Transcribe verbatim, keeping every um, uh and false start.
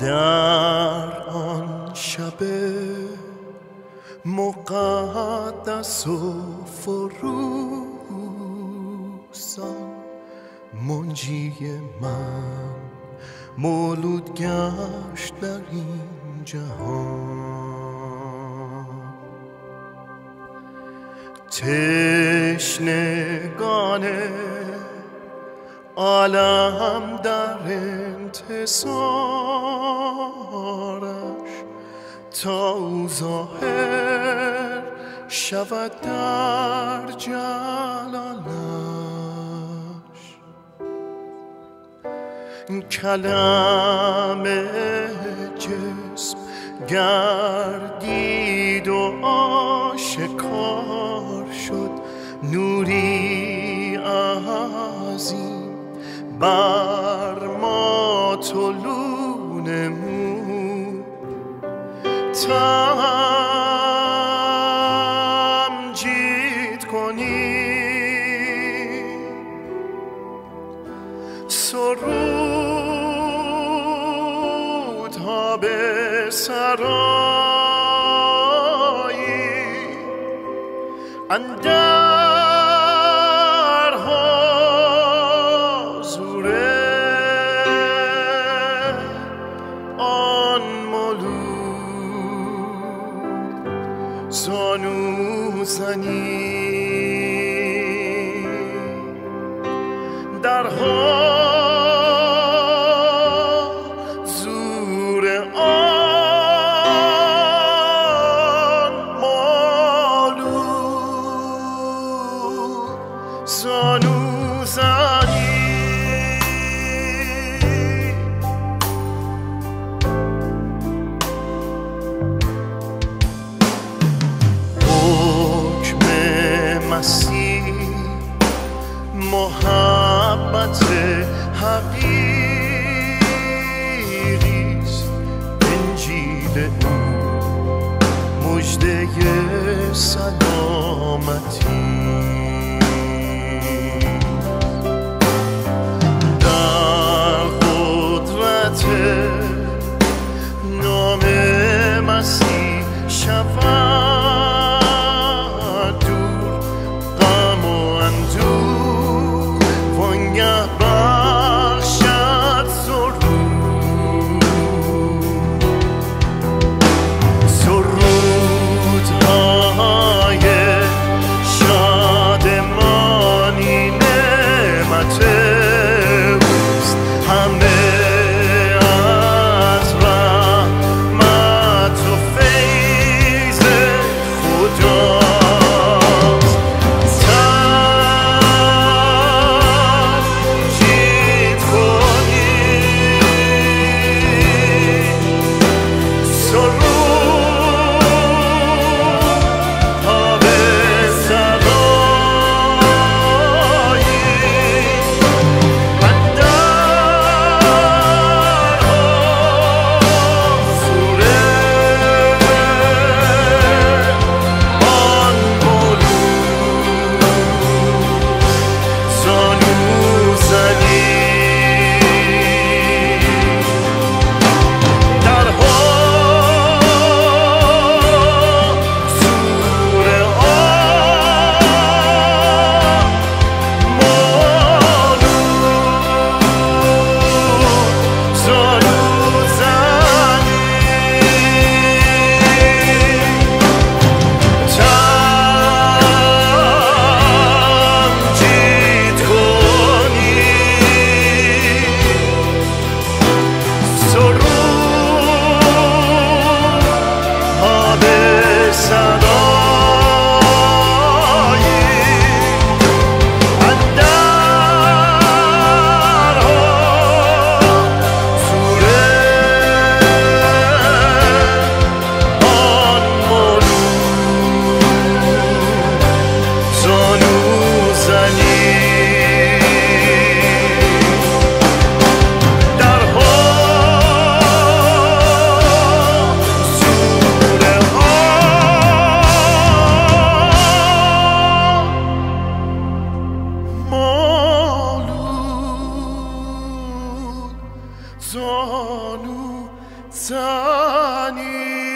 در آن شب مقدس و فروزان منجی من مولود گشت در این جهان. تشنگان عالم در انتظارش تا او ظاهر شود در جلالش. کلم جسم گردید و آشکار شد، نوری عظیم بر ما طلوع نمود. تمجید کنیم سرودها به سرایی اندر حضور آن مولود زانو زنی در حضور آن مولود زانو زنی. حکم مسیح محبت حقیقیست، انجیل او مژده سلامتی. در قدرت نام مسیح شود دور غم و اندوه، وانگه بخشد منی